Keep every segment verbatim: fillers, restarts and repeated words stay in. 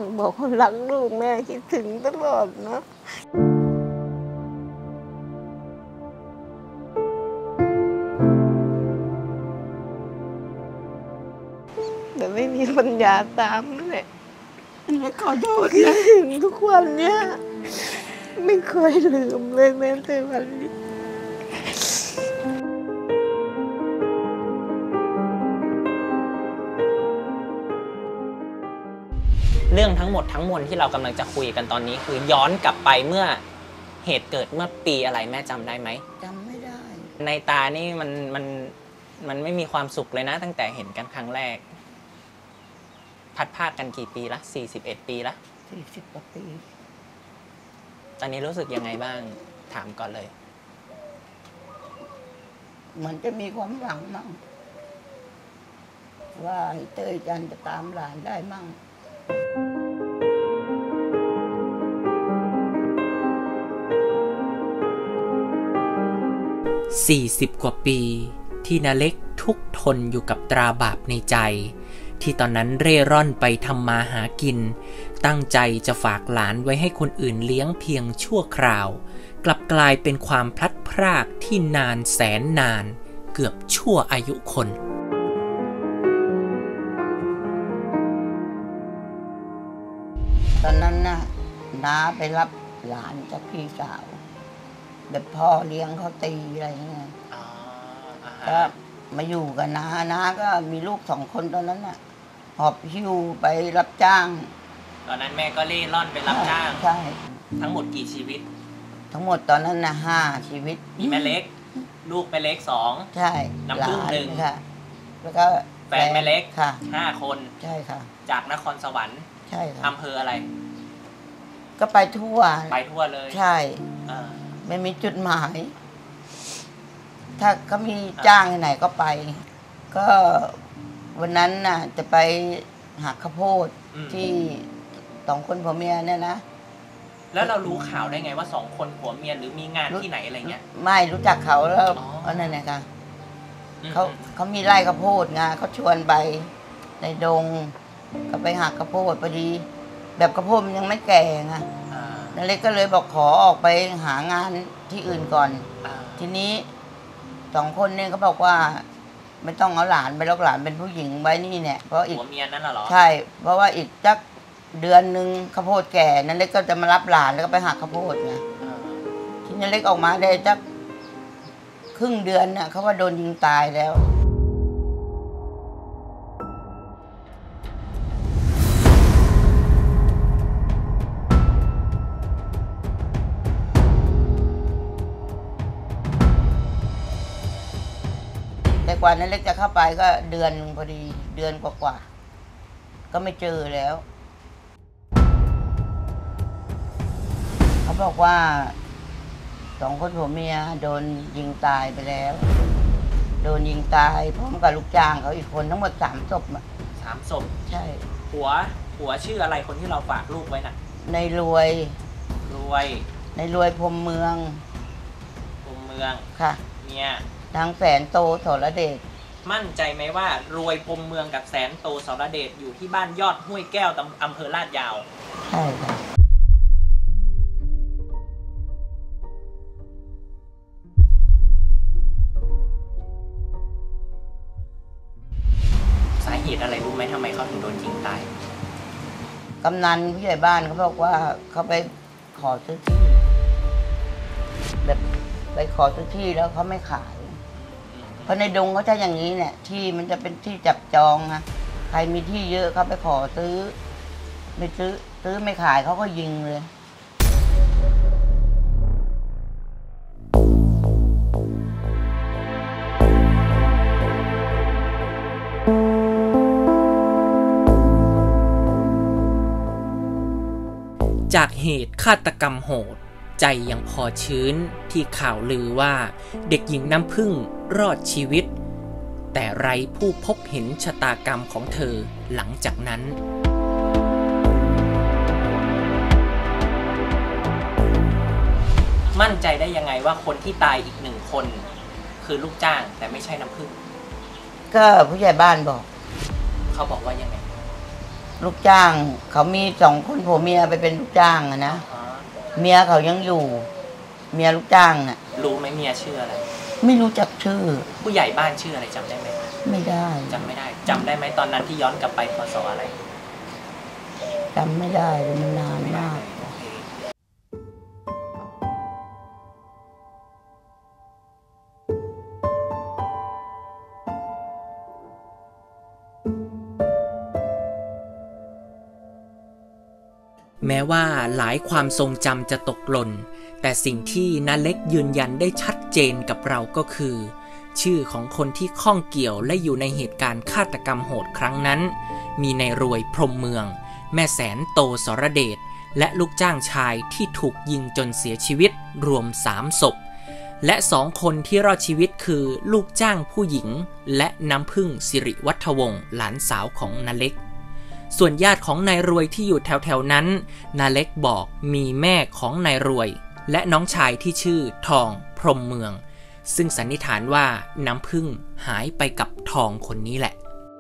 บอกคนรักลูกแม่คิดถึงตลอดนะแต่ไม่มีปัญญาตามนั่นแหละขอโทษคิดถึงทุกวันเนี้ยไม่เคยลืมเลยแม้แต่วันนี้เรื่องทั้งหมดทั้งมวลที่เรากำลังจะคุยกันตอนนี้คือย้อนกลับไปเมื่อเหตุเกิดเมื่อปีอะไรแม่จำได้ไหมจำไม่ได้ในตานี่มันมันมันไม่มีความสุขเลยนะตั้งแต่เห็นกันครั้งแรกพัดพากกันกี่ปีละสี่สิบเอ็ดปีละสี่สิบกว่าปีตอนนี้รู้สึกยังไงบ้างถามก่อนเลยเหมือนจะมีความหวังมั่งว่าเต้ยจันจะตามหลานได้มั่งสี่สิบกว่าปีที่นาเล็กทุกทนอยู่กับตราบาปในใจที่ตอนนั้นเร่ร่อนไปทำมาหากินตั้งใจจะฝากหลานไว้ให้คนอื่นเลี้ยงเพียงชั่วคราวกลับกลายเป็นความพลัดพรากที่นานแสนนานเกือบชั่วอายุคนตอนนั้นน่ะน้าไปรับหลานจากพี่สาวแบบพ่อเลี้ยงเขาตีอะไรเงี้ยก็มาอยู่กับน้าน้าก็มีลูกสองคนตอนนั้นน่ะหอบหิ้วไปรับจ้างตอนนั้นแม่ก็เล่ร่อนไปรับจ้างใช่ทั้งหมดกี่ชีวิตทั้งหมดตอนนั้นน่ะห้าชีวิตมีแม่เล็กลูกแม่เล็กสองใช่น้ำพึ่งหนึ่งค่ะแล้วก็แฟนแม่เล็กค่ะห้าคนใช่ค่ะจากนครสวรรค์ใช่ค่ะอำเภออะไรก็ไปทั่วไปทั่วเลยใช่ไม่มีจุดหมายถ้าเขามีจ้างที่ไหนก็ไปก็วันนั้นน่ะจะไปหักข้าวโพดที่สองคนผัวเมียเนี่ยนะแล้วเรารู้ข่าวได้ไงว่าสองคนผัวเมียหรือมีงานที่ไหนอะไรเงี้ยไม่รู้จักเขาแล้วอันนั้นไงคะเขาเขามีไร่ข้าวโพดไงเขาชวนไปในดงก็ไปหักข้าวโพดพอดีแบบข้าวโพดมันยังไม่แก่ไงนั่นเล็กก็เลยบอกขอออกไปหางานที่อื่นก่อนทีนี้สองคนเนี่ยเขาบอกว่าไม่ต้องเอาหลานไปแล้วหลานเป็นผู้หญิงไว้นี่เนี่ยเพราะอีกผัวเมียนั่นเหรอใช่เพราะว่าอีกจักเดือนหนึ่งข้าวโพดแก่นั่นเล็กก็จะมารับหลานแล้วก็ไปหักข้าวโพดไงทีนี้เล็กออกมาได้จักครึ่งเดือนน่ะเขาว่าโดนยิงตายแล้วแต่กว่านั้นเล็กจะเข้าไปก็เดือนพอดีเดือนกว่าๆก็ไม่เจอแล้วเขาบอกว่าสองคนผัวเมียโดนยิงตายไปแล้วโดนยิงตายพร้อมกับลูกจ้างเขาอีกคนทั้งหมดสามศพสามศพใช่ผัวผัวชื่ออะไรคนที่เราฝากลูกไว้น่ะในรวยรวยในรวยพรมเมืองพรมเมืองค่ะเมียนางแสนโตสรเดชมั่นใจไหมว่ารวยพรมเมืองกับแสนโตสรเดชอยู่ที่บ้านยอดห้วยแก้วอำเภอลาดยาวใช่ค่ะสาเหตุอะไรรู้ไหมทำไมเขาถึงโดนยิงตายกำนันผู้ใหญ่บ้านเขาบอกว่าเขาไปขอซื้อที่แบบไปขอซื้อที่แล้วเขาไม่ขายเพราะในดงเขาจะอย่างนี้เนี่ยที่มันจะเป็นที่จับจองนะใครมีที่เยอะเขาไปขอซื้อไม่ซื้อซื้อไม่ขายเขาก็ยิงเลยจากเหตุฆาตกรรมโหดใจยังพอชื้นที่ข่าวลือว่าเด็กหญิงน้ำพึ่งรอดชีวิตแต่ไร้ผู้พบเห็นชะตากรรมของเธอหลังจากนั้นมั่นใจได้ยังไงว่าคนที่ตายอีกหนึ่งคนคือลูกจ้างแต่ไม่ใช่น้ำพึ่งก็ผู้ใหญ่บ้านบอกเขาบอกว่ายังไงลูกจ้าง เขามีสองคนผัวเมียไปเป็นลูกจ้างอะนะเมียเขายังอยู่ เมียลูกจ้างน่ะรู้ไหมเมียชื่ออะไรไม่รู้จักชื่อผู้ใหญ่บ้านชื่ออะไรจำได้ไหมไม่ได้จำไม่ได้จำได้ไหมตอนนั้นที่ย้อนกลับไปพศอะไรจำไม่ได้เลยมันนานมากแม้ว่าหลายความทรงจำจะตกหล่นแต่สิ่งที่น้าเล็กยืนยันได้ชัดเจนกับเราก็คือชื่อของคนที่ข้องเกี่ยวและอยู่ในเหตุการณ์ฆาตกรรมโหดครั้งนั้นมีนายรวยพรหมเมืองแม่แสนโตสรเดชและลูกจ้างชายที่ถูกยิงจนเสียชีวิตรวมสามศพและสองคนที่รอดชีวิตคือลูกจ้างผู้หญิงและน้ำพึ่งสิริวัฒวงศ์หลานสาวของน้าเล็กส่วนญาติของนายรวยที่อยู่แถวๆนั้นน้าเล็กบอกมีแม่ของนายรวยและน้องชายที่ชื่อทองพรหมเมืองซึ่งสันนิษฐานว่าน้ำพึ่งหายไปกับทองคนนี้แหละ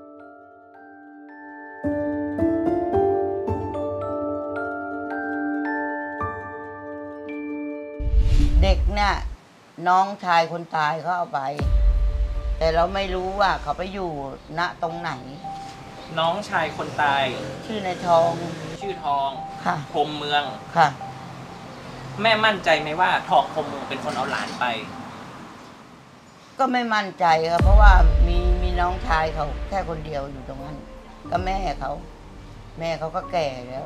เด็กเนี่ยน้องชายคนตายเขาเอาไปแต่เราไม่รู้ว่าเขาไปอยู่ณตรงไหนน้องชายคนตายชื่อนายทองชื่อทองค่ะพรหมเมืองค่ะแม่มั่นใจไหมว่าทองพรหมเมืองเป็นคนเอาหลานไปก็ไม่มั่นใจครับเพราะว่ามีมีน้องชายเขาแค่คนเดียวอยู่ตรงนั้นก็แม่เขาแม่เขาก็แก่แล้ว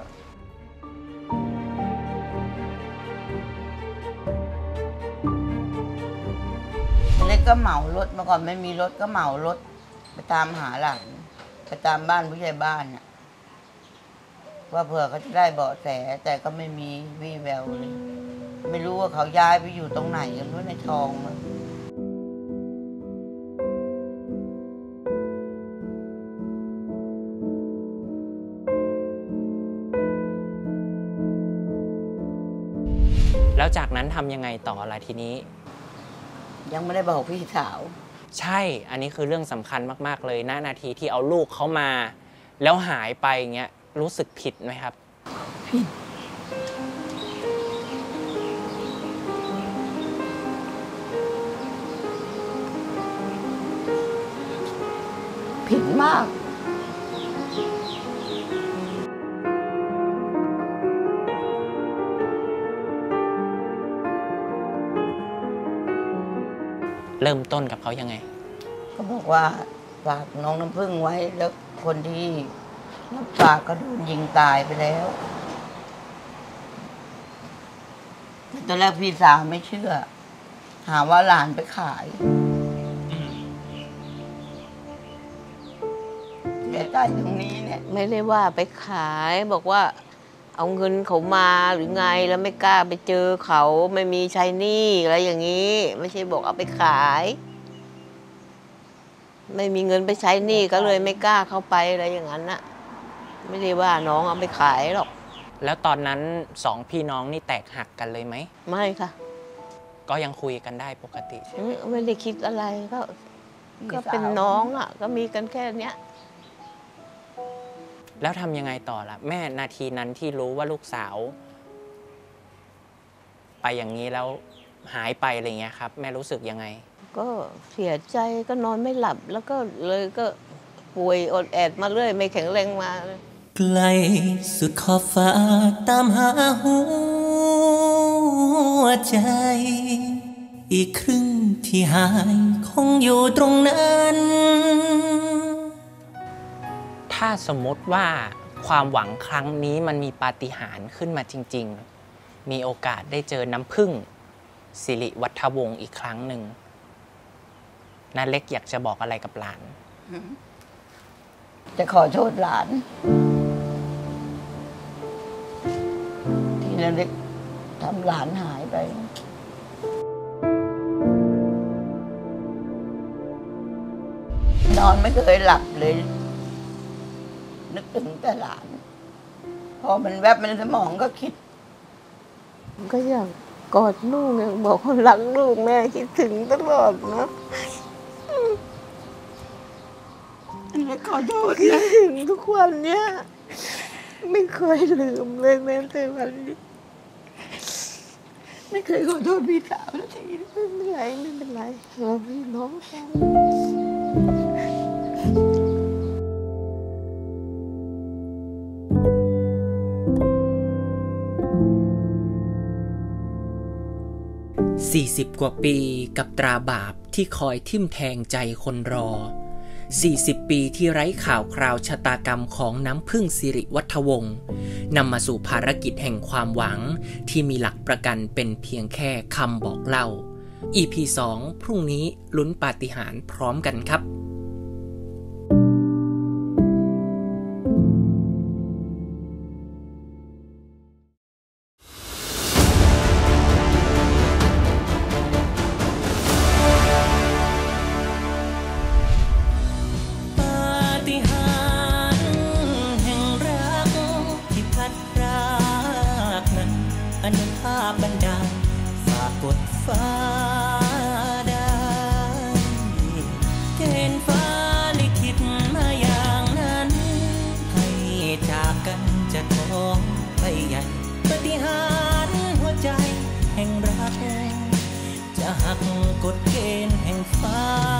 เล็กก็เหมารถเมื่อก่อนไม่มีรถก็เหมารถไปตามหาหลานไปตามบ้านผู้ใหญ่บ้านน่ะว่าเผื่อเขาจะได้เบาะแสแต่ก็ไม่มีวี่แววเลยไม่รู้ว่าเขาย้ายไปอยู่ตรงไหนกันด้วยในทองแล้วจากนั้นทำยังไงต่ออะไรทีนี้ยังไม่ได้บอกพี่สาวใช่อันนี้คือเรื่องสำคัญมากๆเลยณนาทีที่เอาลูกเขามาแล้วหายไปเงี้ยรู้สึกผิดไหมครับผิดผิดมากเริ่มต้นกับเขายังไงก็บอกว่าฝากน้องน้ำพึ่งไว้แล้วคนที่รับฝากก็โดนยิงตายไปแล้วตอนแรกพี่สาวไม่เชื่อหาว่าหลานไปขายเสียใจตรงนี้เนี่ยไม่ได้ว่าไปขายบอกว่าเอาเงินเขามาหรือไงแล้วไม่กล้าไปเจอเขาไม่มีใช้หนี้อะไรอย่างนี้ไม่ใช่บอกเอาไปขายไม่มีเงินไปใช้หนี้ก็เลยไม่กล้าเข้าไปอะไรอย่างนั้นน่ะไม่ได้ว่าน้องเอาไปขายหรอกแล้วตอนนั้นสองพี่น้องนี่แตกหักกันเลยไหมไม่ค่ะก็ยังคุยกันได้ปกติไม่ได้คิดอะไรก็ก็เป็นน้องอ่ะก็มีกันแค่เนี้ยแล้วทำยังไงต่อล่ะแม่นาทีนั้นที่รู้ว่าลูกสาวไปอย่างนี้แล้วหายไปอะไรเงี้ยครับแม่รู้สึกยังไงก็เสียใจก็นอนไม่หลับแล้วก็เลยก็ป่วยอดแอดมาเรื่อยไม่แข็งแรงมาไกลสุดขอบฟ้าตามหาหัวใจอีกครึ่งที่หายคงอยู่ตรงนั้นถ้าสมมติว่าความหวังครั้งนี้มันมีปาฏิหาริย์ขึ้นมาจริงๆมีโอกาสได้เจอน้ำพึ่งสิริวัฒวงศ์อีกครั้งหนึ่งน้าเล็กอยากจะบอกอะไรกับหลานจะขอโทษหลานที่น้าเล็กทำหลานหายไปนอนไม่เคยหลับเลยนึกถึงแต่หลานพอมันแวบในสมองก็คิดก็อยากกอดลูกยังบอกว่ารักลูกแม่คิดถึงตลอดนะอันนี้ขอโทษนะถึงทุกวันเนี้ยไม่เคยลืมเลยแม้แต่วันนี้ไม่เคยขอโทษพี่สาวนาทีไม่เป็นไรไม่เป็นไรเราพี่น้องกันสี่สิบ กว่าปีกับตราบาปที่คอยทิ่มแทงใจคนรอ สี่สิบ ปีที่ไร้ข่าวคราวชะตากรรมของน้ำพึ่งสิริวัฒวงศ์นำมาสู่ภารกิจแห่งความหวังที่มีหลักประกันเป็นเพียงแค่คำบอกเล่า อี พี สอง พรุ่งนี้ลุ้นปาฏิหาริย์พร้อมกันครับอนุภาพบันดาลฝากกดฟ้าได้เกณฑ์ฟ้าลิขิตมาอย่างนั้นให้จากกันจะขอไปใหญ่ปาฏิหาริย์หัวใจแห่งรักจะหักกฎเกณฑ์แห่งฟ้า